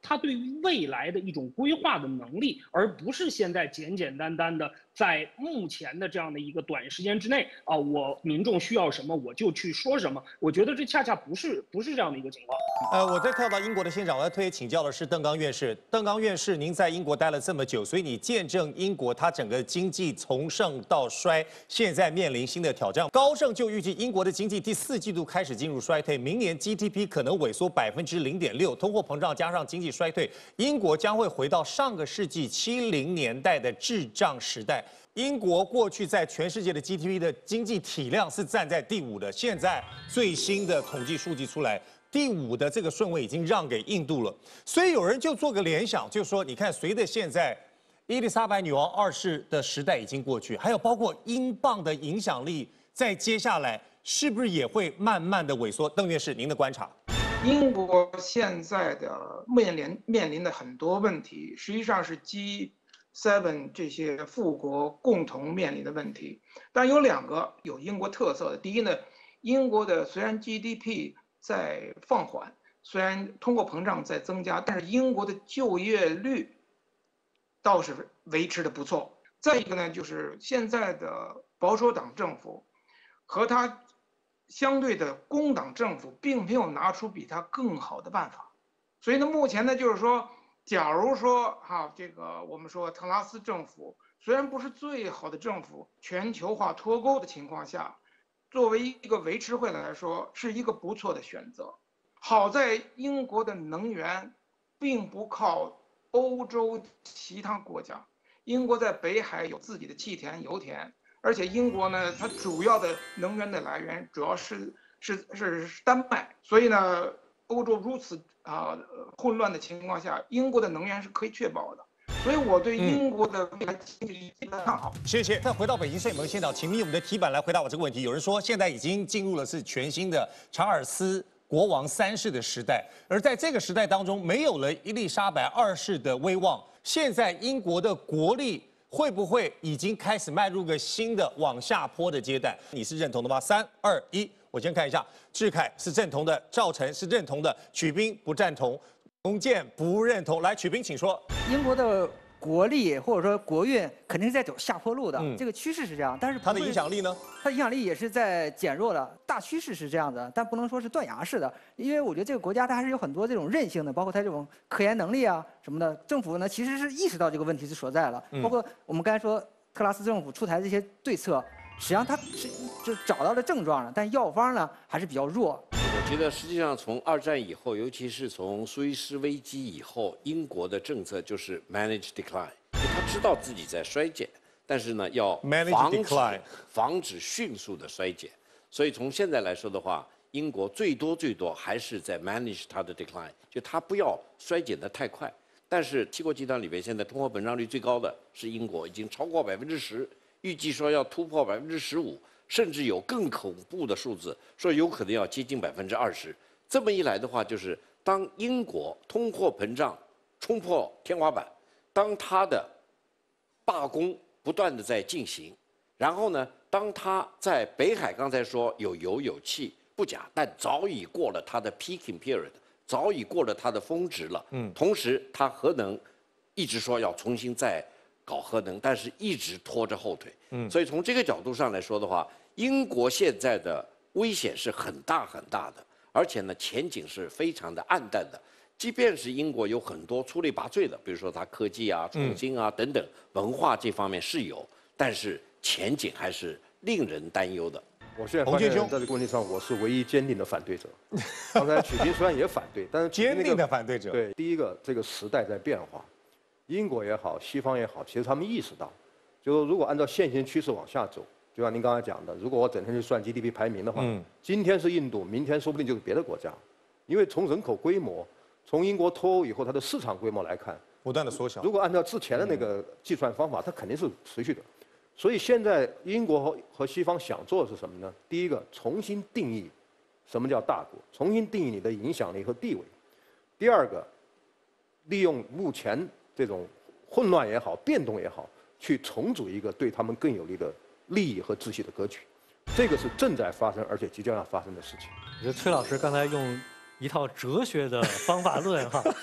他对于未来的一种规划的能力，而不是现在简简单单的在目前的这样的一个短时间之内啊，我民众需要什么我就去说什么。我觉得这恰恰不是不是这样的一个情况。 呃，我再跳到英国的现场，我要特别请教的是邓刚院士。邓刚院士，您在英国待了这么久，所以你见证英国它整个经济从盛到衰，现在面临新的挑战。高盛就预计英国的经济第四季度开始进入衰退，明年 G D P 可能萎缩百分之零点六，通货膨胀加上经济衰退，英国将会回到上个世纪七零年代的滞胀时代。英国过去在全世界的 G D P 的经济体量是站在第五的，现在最新的统计数据出来，第五的这个顺位已经让给印度了。所以有人就做个联想，就是说，你看，随着现在伊丽莎白女王二世的时代已经过去，还有包括英镑的影响力，在接下来是不是也会慢慢的萎缩？邓院士，您的观察？ 英国现在的面临面临的很多问题，实际上是 G 七 这些富国共同面临的问题。但有两个有英国特色的，第一呢，英国的虽然 G D P 在放缓，虽然通货膨胀在增加，但是英国的就业率倒是维持的不错。再一个呢，就是现在的保守党政府和它相对的工党政府并没有拿出比它更好的办法，所以呢，目前呢，就是说，假如说哈，这个我们说特拉斯政府虽然不是最好的政府，全球化脱钩的情况下，作为一个维持会来说，是一个不错的选择。好在英国的能源并不靠欧洲其他国家，英国在北海有自己的气田、油田。而且英国呢，它主要的能源的来源主要是是是丹麦，所以呢，欧洲如此啊、呃、混乱的情况下，英国的能源是可以确保的。所以我对英国的未来经济基本看好。 谢谢。再回到北京摄影棚现场，请以我们的题板来回答我这个问题。有人说，现在已经进入了是全新的查尔斯国王三世的时代，而在这个时代当中，没有了伊丽莎白二世的威望，现在英国的国力会不会已经开始迈入个新的往下坡的阶段？你是认同的吗？三二一，我先看一下，志凯是认同的，赵晨是认同的，曲斌不赞同，洪建不认同。来，曲斌请说。 英国的国力或者说国运肯定是在走下坡路的， 嗯、 这个趋势是这样，但是它的影响力呢？ 它影响力也是在减弱的，大趋势是这样的，但不能说是断崖式的，因为我觉得这个国家它还是有很多这种韧性的，包括它这种科研能力啊什么的。政府呢其实是意识到这个问题是所在了，包括我们刚才说特拉斯政府出台这些对策，实际上它是就找到了症状了，但药方呢还是比较弱。 我觉得实际上从二战以后，尤其是从苏伊士危机以后，英国的政策就是 manage decline， 他知道自己在衰减，但是呢要防止防止迅速的衰减。所以从现在来说的话，英国最多最多还是在 manage 它的 decline， 就它不要衰减的太快。但是七国集团里边现在通货膨胀率最高的是英国，已经超过百分之十，预计说要突破百分之十五。甚至有更恐怖的数字，说有可能要接近百分之二十。这么一来的话，就是当英国通货膨胀冲破天花板，当它的罢工不断的在进行，然后呢，当它在北海刚才说有油有气不假，但早已过了它的 peaking period， 早已过了它的峰值了。嗯，同时它核能一直说要重新再搞核能，但是一直拖着后腿。嗯，所以从这个角度上来说的话，英国现在的危险是很大很大的，而且呢，前景是非常的暗淡的。即便是英国有很多出类拔萃的，比如说它科技啊、创新啊等等，文化这方面是有，但是前景还是令人担忧的。 我现在发现在这个问题上，我是唯一坚定的反对者。刚才曲斌虽然也反对，但是坚定的反对者。 对，第一个，这个时代在变化。英国也好，西方也好，其实他们意识到，就是如果按照现行趋势往下走，就像您刚才讲的，如果我整天去算 G D P 排名的话，嗯、今天是印度，明天说不定就是别的国家，因为从人口规模，从英国脱欧以后它的市场规模来看， 不断的缩小。 如果按照之前的那个计算方法，它肯定是持续的。所以现在英国和和西方想做的是什么呢？第一个，重新定义什么叫大国，重新定义你的影响力和地位。第二个，利用目前这种混乱也好，变动也好，去重组一个对他们更有利的利益和秩序的格局，这个是正在发生，而且即将要发生的事情。 我觉得崔老师刚才用一套哲学的方法论哈，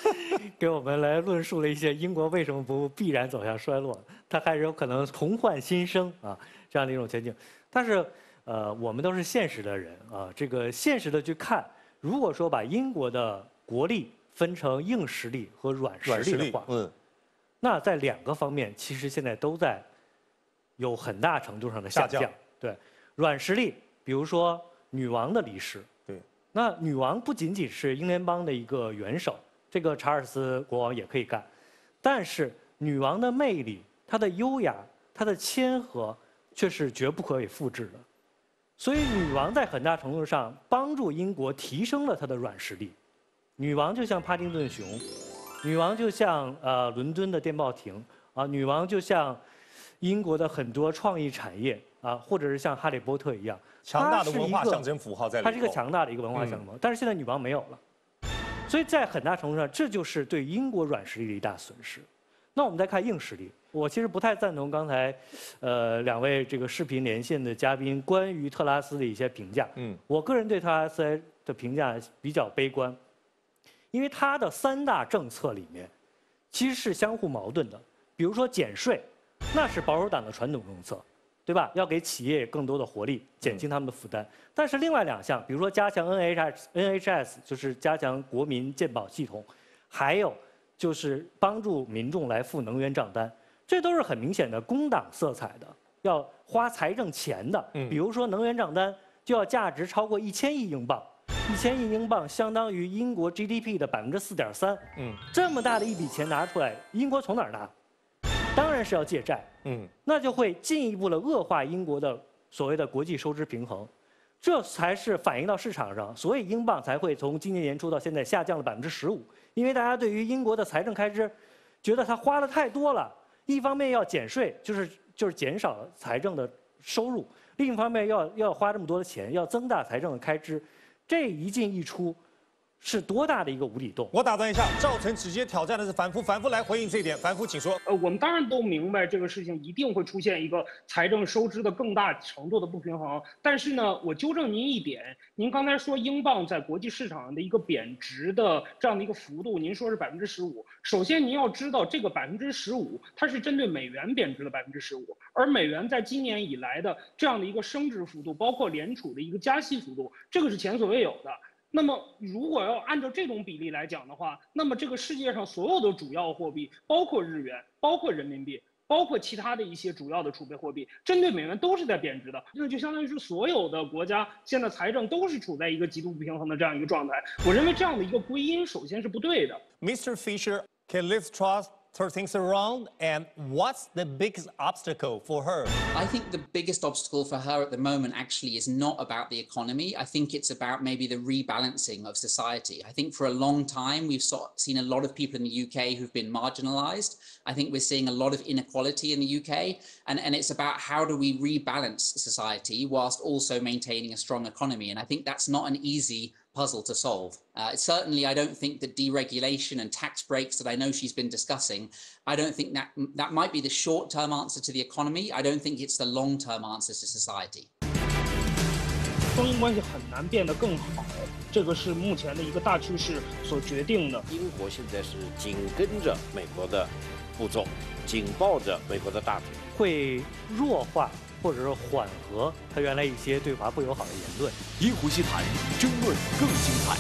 给我们来论述了一些英国为什么不必然走向衰落，它还是有可能重焕新生啊这样的一种前景。但是，呃，我们都是现实的人啊，这个现实的去看，如果说把英国的国力分成硬实力和软实力的话，嗯，那在两个方面其实现在都在有很大程度上的下降。对，软实力，比如说女王的离世，对，那女王不仅仅是英联邦的一个元首。这个查尔斯国王也可以干，但是女王的魅力、她的优雅、她的谦和，却是绝不可以复制的。所以，女王在很大程度上帮助英国提升了她的软实力。女王就像帕丁顿熊，女王就像呃伦敦的电报亭啊，女王就像英国的很多创意产业啊，或者是像哈利波特一样， 强大的文化象征符号在里头。 它是一个强大的一个文化象征，嗯、但是现在女王没有了。所以在很大程度上，这就是对英国软实力的一大损失。那我们再看硬实力，我其实不太赞同刚才，呃，两位这个视频连线的嘉宾关于特拉斯的一些评价。嗯，我个人对特拉斯的评价比较悲观，因为他的三大政策里面其实是相互矛盾的。比如说减税，那是保守党的传统政策，对吧？要给企业更多的活力，减轻他们的负担。但是另外两项，比如说加强 N H S N H S， 就是加强国民健保系统，还有就是帮助民众来付能源账单，这都是很明显的工党色彩的，要花财政钱的。比如说能源账单就要价值超过一千亿英镑，一千亿英镑相当于英国 G D P 的百分之四点三。嗯，这么大的一笔钱拿出来，英国从哪儿拿？当然是要借债。嗯，那就会进一步的恶化英国的所谓的国际收支平衡。这才是反映到市场上，所以英镑才会从今年年初到现在下降了百分之十五。因为大家对于英国的财政开支，觉得它花的太多了。一方面要减税，就是就是减少财政的收入；另一方面要要花这么多的钱，要增大财政的开支。这一进一出，是多大的一个无底洞？ 我打断一下，赵晨直接挑战的是凡夫，凡夫来回应这一点。凡夫，请说。 呃，我们当然都明白这个事情一定会出现一个财政收支的更大程度的不平衡，但是呢，我纠正您一点，您刚才说英镑在国际市场上的一个贬值的这样的一个幅度，您说是百分之十五。首先您要知道，这个百分之十五它是针对美元贬值的百分之十五，而美元在今年以来的这样的一个升值幅度，包括联储的一个加息幅度，这个是前所未有的。那么，如果要按照这种比例来讲的话，那么这个世界上所有的主要货币，包括日元、包括人民币、包括其他的一些主要的储备货币，针对美元都是在贬值的。这就相当于是所有的国家现在财政都是处在一个极度不平衡的这样一个状态。我认为这样的一个归因，首先是不对的。 Mister Fisher, can Liz Truss turn things around, and what's the biggest obstacle for her? I think the biggest obstacle for her at the moment actually is not about the economy. I think it's about maybe the rebalancing of society. I think for a long time we've seen a lot of people in the U K who've been marginalized. I think we're seeing a lot of inequality in the U K, and, and it's about how do we rebalance society whilst also maintaining a strong economy. And I think that's not an easy puzzle to solve. Uh, certainly, I don't think that deregulation and tax breaks that I know she's been discussing, I don't think that that might be the short-term answer to the economy. I don't think it's the long-term answer to society. 中英关系很难变得更好，这个是目前的一个大趋势所决定的。 英国现在是紧跟着美国的步骤，紧抱着美国的大腿， 会弱化或者是缓和他原来一些对华不友好的言论。 一壶西谈，争论更精彩。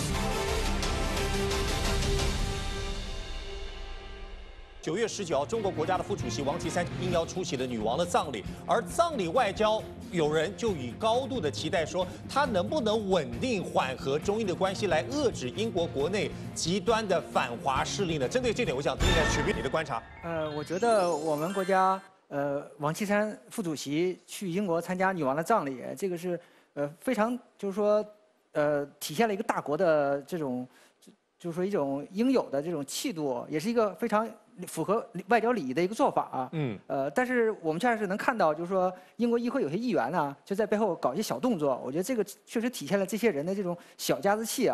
九月十九号，中国国家的副主席王岐山应邀出席了女王的葬礼，而葬礼外交，有人就以高度的期待说，他能不能稳定缓和中英的关系，来遏制英国国内极端的反华势力呢？针对这点，我想听一下曲斌你的观察。 呃，我觉得我们国家。呃，王岐山副主席去英国参加女王的葬礼，这个是呃非常就是说呃体现了一个大国的这种就是说一种应有的这种气度，也是一个非常符合外交礼仪的一个做法啊。嗯。呃，但是我们确实能看到，就是说英国议会有些议员呢，就在背后搞一些小动作，我觉得这个确实体现了这些人的这种小家子气啊。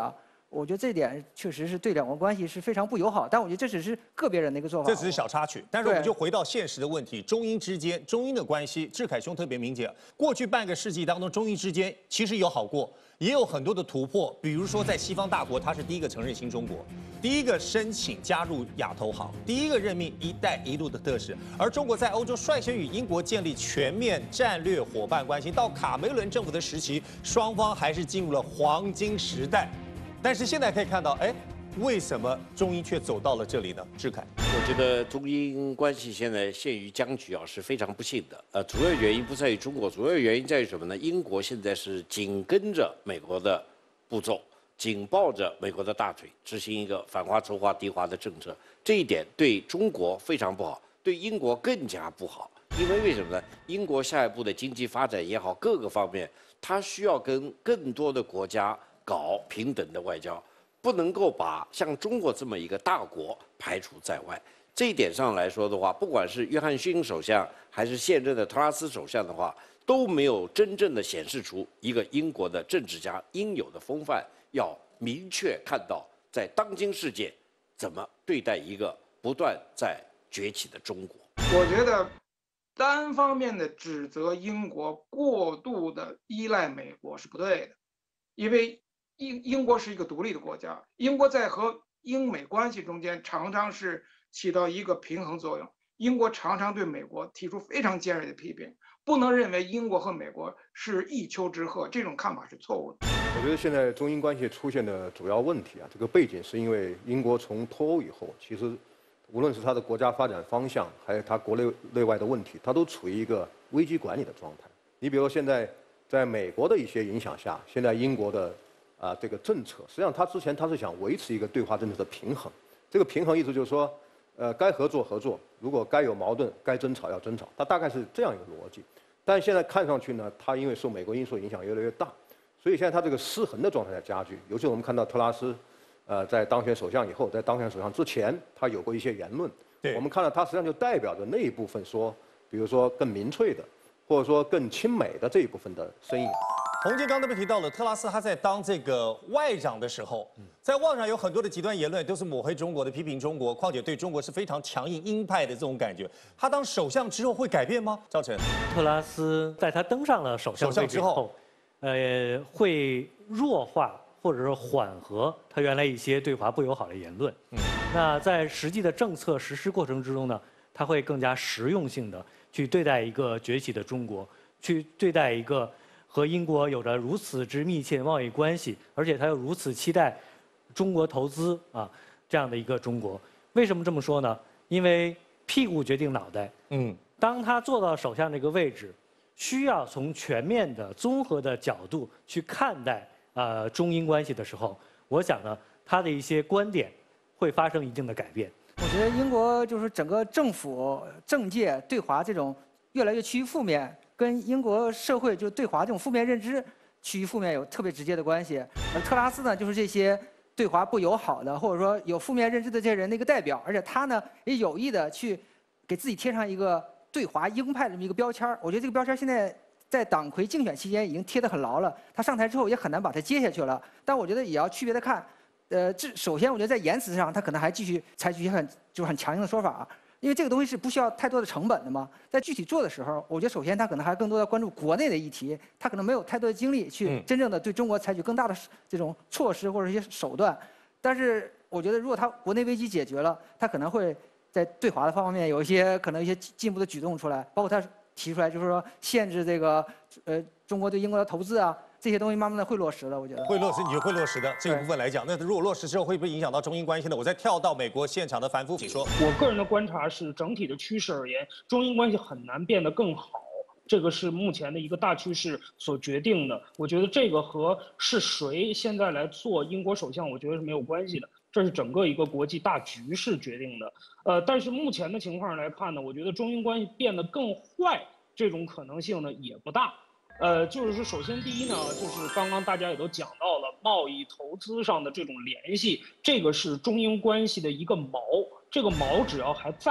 我觉得这点确实是对两国关系是非常不友好。但我觉得这只是个别人的一个做法， 这只是小插曲。但是我们就回到现实的问题，中英之间，中英的关系，志凯兄特别明解。过去半个世纪当中，中英之间其实有好过，也有很多的突破。比如说，在西方大国，他是第一个承认新中国，第一个申请加入亚投行，第一个任命“一带一路”的特使。而中国在欧洲率先与英国建立全面战略伙伴关系。到卡梅伦政府的时期，双方还是进入了黄金时代。但是现在可以看到，哎，为什么中英却走到了这里呢？志凯， 我觉得中英关系现在陷于僵局啊，是非常不幸的。呃，主要原因不在于中国，主要原因在于什么呢？英国现在是紧跟着美国的步骤，紧抱着美国的大腿，执行一个反华仇华敌华的政策。这一点对中国非常不好，对英国更加不好。因为为什么呢？英国下一步的经济发展也好，各个方面，它需要跟更多的国家搞平等的外交，不能够把像中国这么一个大国排除在外。这一点上来说的话，不管是约翰逊首相还是现任的特拉斯首相的话，都没有真正的显示出一个英国的政治家应有的风范，要明确看到在当今世界怎么对待一个不断在崛起的中国。 我觉得单方面的指责英国过度的依赖美国是不对的，因为英英国是一个独立的国家，英国在和英美关系中间常常是起到一个平衡作用。英国常常对美国提出非常尖锐的批评，不能认为英国和美国是一丘之貉，这种看法是错误的。 我觉得现在中英关系出现的主要问题啊，这个背景是因为英国从脱欧以后，其实无论是它的国家发展方向，还有它国内内外的问题，它都处于一个危机管理的状态。你比如说现在在美国的一些影响下，现在英国的啊、呃、这个政策，实际上它之前它是想维持一个对华政策的平衡。这个平衡意思就是说，呃，该合作合作，如果该有矛盾、该争吵要争吵，它大概是这样一个逻辑。但现在看上去呢，它因为受美国因素影响越来越大，所以现在它这个失衡的状态在加剧。尤其我们看到特拉斯，呃，在当选首相以后，在当选首相之前，他有过一些言论，我们看到他实际上就代表着那一部分说，比如说更民粹的，或者说更亲美的这一部分的声音。 洪金刚那边提到了特拉斯，他在当这个外长的时候，在网上有很多的极端言论，都是抹黑中国的、批评中国，况且对中国是非常强硬、鹰派的这种感觉。他当首相之后会改变吗？赵晨， 特拉斯在他登上了首相位置之后，呃，会弱化或者是缓和他原来一些对华不友好的言论。嗯，那在实际的政策实施过程之中呢，他会更加实用性的去对待一个崛起的中国，去对待一个和英国有着如此之密切的贸易关系，而且他又如此期待中国投资啊这样的一个中国。为什么这么说呢？因为屁股决定脑袋。嗯，当他坐到首相这个位置，需要从全面的、综合的角度去看待呃中英关系的时候，我想呢，他的一些观点会发生一定的改变。 我觉得英国就是整个政府政界对华这种越来越趋于负面，跟英国社会就对华这种负面认知趋于负面有特别直接的关系。而特拉斯呢，就是这些对华不友好的或者说有负面认知的这些人的一个代表，而且他呢也有意的去给自己贴上一个对华鹰派的这么一个标签。我觉得这个标签现在在党魁竞选期间已经贴得很牢了，他上台之后也很难把它接下去了。但我觉得也要区别的看，呃，这首先我觉得在言辞上他可能还继续采取一些很就是很强硬的说法。因为这个东西是不需要太多的成本的嘛，在具体做的时候，我觉得首先他可能还更多的关注国内的议题，他可能没有太多的精力去真正的对中国采取更大的这种措施或者一些手段。但是我觉得，如果他国内危机解决了，他可能会在对华的方面有一些可能一些进步的举动出来，包括他提出来就是说限制这个呃中国对英国的投资啊。这些东西慢慢的会落实的，我觉得会落实，你就会落实的这一部分来讲，那如果落实之后会不会影响到中英关系呢？我再跳到美国现场的樊夫，请说。 我个人的观察是，整体的趋势而言，中英关系很难变得更好，这个是目前的一个大趋势所决定的。我觉得这个和是谁现在来做英国首相，我觉得是没有关系的，这是整个一个国际大局势决定的。呃，但是目前的情况来看呢，我觉得中英关系变得更坏这种可能性呢也不大。呃，就是说，首先第一呢，就是刚刚大家也都讲到了贸易投资上的这种联系，这个是中英关系的一个锚，这个锚只要还在，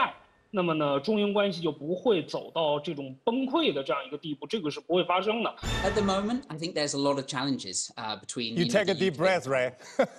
那么呢，中英关系就不会走到这种崩溃的这样一个地步，这个是不会发生的。 At the moment, I think there's a lot of challenges uh, between. You, you take know, a deep breath, Ray.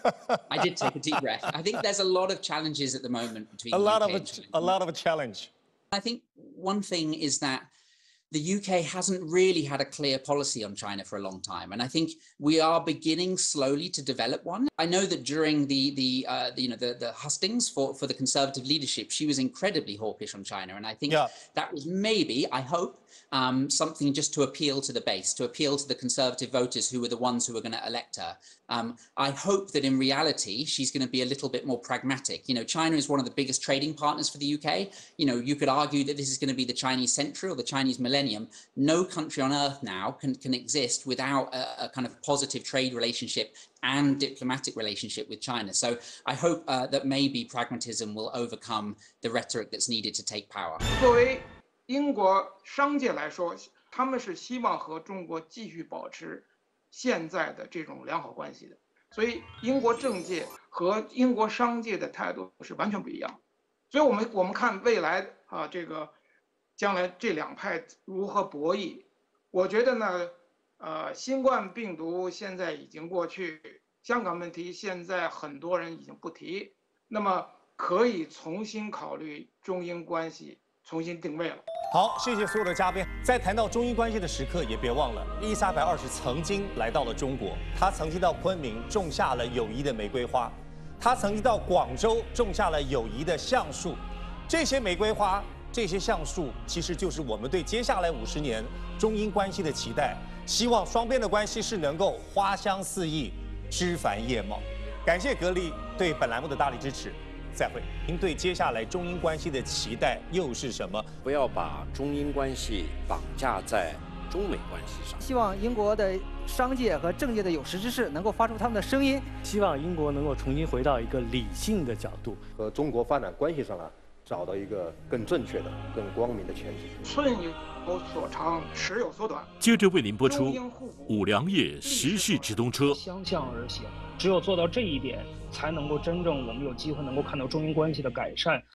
I did take a deep breath. I think there's a lot of challenges at the moment between. A lot U K of a, a lot of a challenge. I think one thing is that the U K hasn't really had a clear policy on China for a long time, and I think we are beginning slowly to develop one. I know that during the the, uh, the you know the, the hustings for, for the Conservative leadership, she was incredibly hawkish on China, and I think yeah. that was maybe, I hope, um, something just to appeal to the base, to appeal to the Conservative voters who were the ones who were going to elect her. Um, I hope that in reality, she's going to be a little bit more pragmatic. You know, China is one of the biggest trading partners for the U K. You know, you could argue that this is going to be the Chinese century or the Chinese millennium. No country on earth now can, can exist without a, a kind of positive trade relationship and diplomatic relationship with China. So I hope uh, that maybe pragmatism will overcome the rhetoric that's needed to take power. 作为英国商界来说，他们是希望和中国继续保持现在的这种良好关系的，所以英国政界和英国商界的态度是完全不一样。所以我们我们看未来啊，这个将来这两派如何博弈，我觉得呢，呃，新冠病毒现在已经过去，香港问题现在很多人已经不提，那么可以重新考虑中英关系，重新定位了。 好，谢谢所有的嘉宾。在谈到中英关系的时刻，也别忘了伊丽莎白二世曾经来到了中国，她曾经到昆明种下了友谊的玫瑰花，她曾经到广州种下了友谊的橡树。这些玫瑰花，这些橡树，其实就是我们对接下来五十年中英关系的期待。希望双边的关系是能够花香四溢、枝繁叶茂。感谢格力对本栏目的大力支持。再会。您对接下来中英关系的期待又是什么？ 不要把中英关系绑架在中美关系上。 希望英国的商界和政界的有识之士能够发出他们的声音。 希望英国能够重新回到一个理性的角度， 和中国发展关系上啊，找到一个更正确的、更光明的前景。 寸有所长，尺有所短。 接着为您播出五粮液时事直通车。 相向而行，只有做到这一点，才能够真正我们有机会能够看到中英关系的改善。